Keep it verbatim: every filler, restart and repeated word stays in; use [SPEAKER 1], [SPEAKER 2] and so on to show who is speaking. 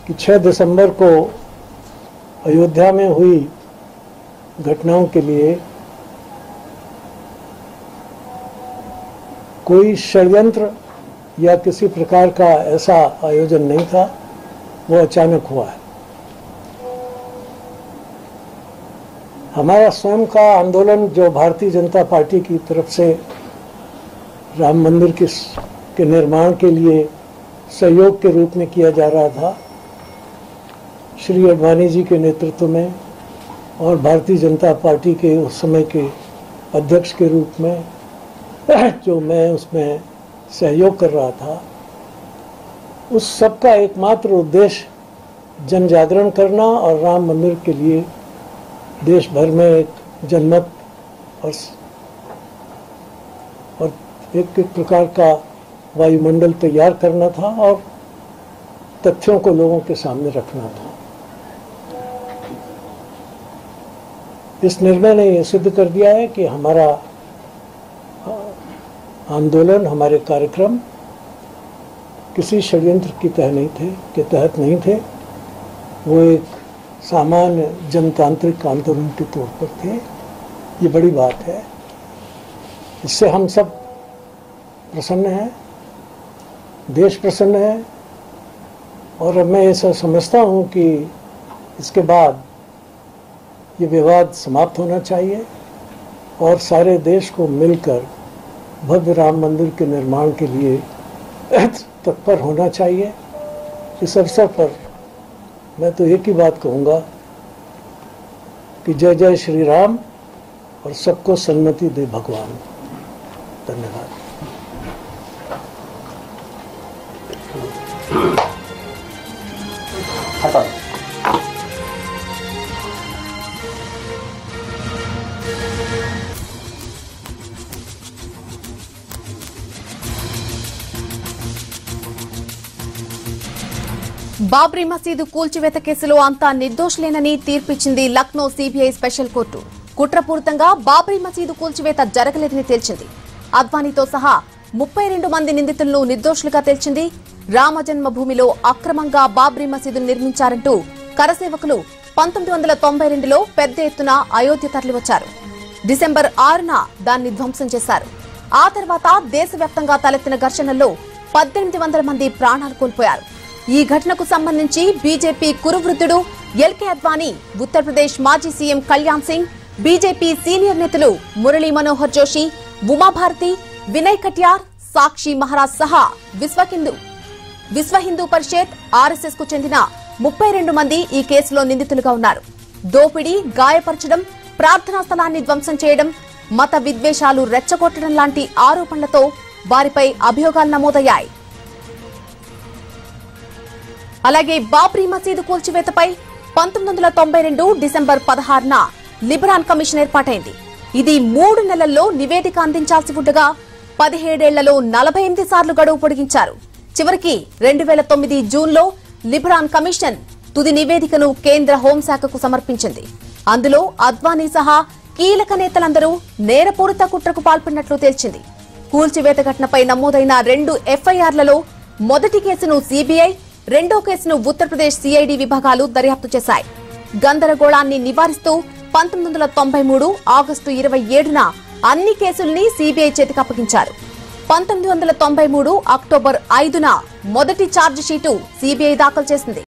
[SPEAKER 1] कि छह दिसंबर को अयोध्या में हुई घटनाओं के लिए कोई षड्यंत्र या किसी प्रकार का ऐसा आयोजन नहीं था, वो अचानक हुआ है। हमारा स्वयं का आंदोलन जो भारतीय जनता पार्टी की तरफ से राम मंदिर के, के निर्माण के लिए सहयोग के रूप में किया जा रहा था, श्री अडवाणी जी के नेतृत्व में और भारतीय जनता पार्टी के उस समय के अध्यक्ष के रूप में जो मैं उसमें सहयोग कर रहा था, उस सब का एकमात्र उद्देश्य जन जागरण करना और राम मंदिर के लिए देश भर में एक जनमत और और एक एक प्रकार का वायुमंडल तैयार करना था और तथ्यों को लोगों के सामने रखना था। इस निर्णय ने यह सिद्ध कर दिया है कि हमारा आंदोलन, हमारे कार्यक्रम किसी षड्यंत्र की तह नहीं थे के तहत नहीं थे। वो एक सामान्य जनतांत्रिक आंदोलन के तौर पर थे। ये बड़ी बात है, इससे हम सब प्रसन्न हैं, देश प्रसन्न है। और मैं ऐसा समझता हूँ कि इसके बाद ये विवाद समाप्त होना चाहिए और सारे देश को मिलकर भव्य राम मंदिर के निर्माण के लिए तत्पर होना चाहिए। इस अवसर पर मैं तो एक ही बात कहूँगा कि जय जय श्री राम और सबको सन्मति दे भगवान। धन्यवाद।
[SPEAKER 2] బాబ్రీ మసీదు కూల్చివేత కేసులో అంతా నిర్దోషులేనని తీర్పిచ్చింది లక్నో సీబీఐ స్పెషల్ కోర్టు. కుట్రపూరితంగా బాబ్రీ మసీదు కూల్చివేత జరగలేదని తేల్చింది. అద్వానీతో సహా ముప్పై రెండు మంది నిందితులను నిర్దోషులుగా తేల్చింది. రామజన్మభూమిలో అక్రమంగా బాబ్రీ మసీదును నిర్మించారంటూ కరసేవకులు పంతొమ్మిది వందల తొంభై రెండులో పెద్ద ఎత్తున అయోధ్య తరలివచ్చారు. డిసెంబర్ ఆరున దాన్ని ధ్వంసం చేశారు. ఆ తర్వాత దేశవ్యాప్తంగా తలెత్తిన ఘర్షణల్లో పద్దెనిమిది వందల మంది ప్రాణాలు కోల్పోయారు. ఈ ఘటనకు సంబంధించి బీజేపీ కురువృద్ధుడు ఎల్కే అద్వానీ, ఉత్తరప్రదేశ్ మాజీ CM Kalyan Singh, BJP senior నేతలు మురళీ మనోహర్ జోషి, ఉమాభారతి, వినయ్ కటియార్, సాక్షి మహారాజ్ సహా విశ్వ హిందూ విశ్వ హిందూ పరిషత్, ఆర్ఎస్ఎస్ కు చెందిన ముప్పై రెండు మంది ఈ కేసులో నిందితులుగా ఉన్నారు. దోపిడీ, గాయపరచడం, ప్రార్థనా స్థలాన్ని ధ్వంసం చేయడం, మత విద్వేషాలు రెచ్చగొట్టడం లాంటి ఆరోపణలతో వారిపై అభియోగాలు నమోదయ్యాయి. అలాగే బాబ్రీ మసీదు కూల్చివేతపై పంతొమ్మిది వందల తొంభై రెండు డిసెంబర్ పదహారున లిబరాన్ కమిషన్ ఏర్పాటైంది. ఇది మూడు నెలల్లో నివేదిక అందించాల్సి ఉండగా పదిహేడేళ్లలో నలభై ఎనిమిది సార్లు గడువు పొడిగించారు. చివరికి రెండు వేల తొమ్మిది జూన్లో లిబరాన్ కమిషన్ తుది నివేదికను కేంద్ర హోంశాఖకు సమర్పించింది. అందులో అద్వానీ సహా కీలక నేతలందరూ నేరపూరిత కుట్రకు పాల్పడినట్లు తేల్చింది. కూల్చివేత ఘటనపై నమోదైన రెండు ఎఫ్ఐఆర్లలో మొదటి కేసును సీబీఐ, రెండో కేసును ఉత్తరప్రదేశ్ సీఐడీ విభాగాలు దర్యాప్తు చేశాయి. గందరగోళాన్ని నివారిస్తూ పంతొమ్మిది వందల తొంభై మూడు ఆగస్టు ఇరవై ఏడున అన్ని కేసుల్ని సీబీఐ చేతికి అప్పగించారు. పంతొమ్మిది వందల తొంభై మూడు అక్టోబర్ ఐదున మొదటి ఛార్జిషీటు సీబీఐ దాఖలు చేసింది.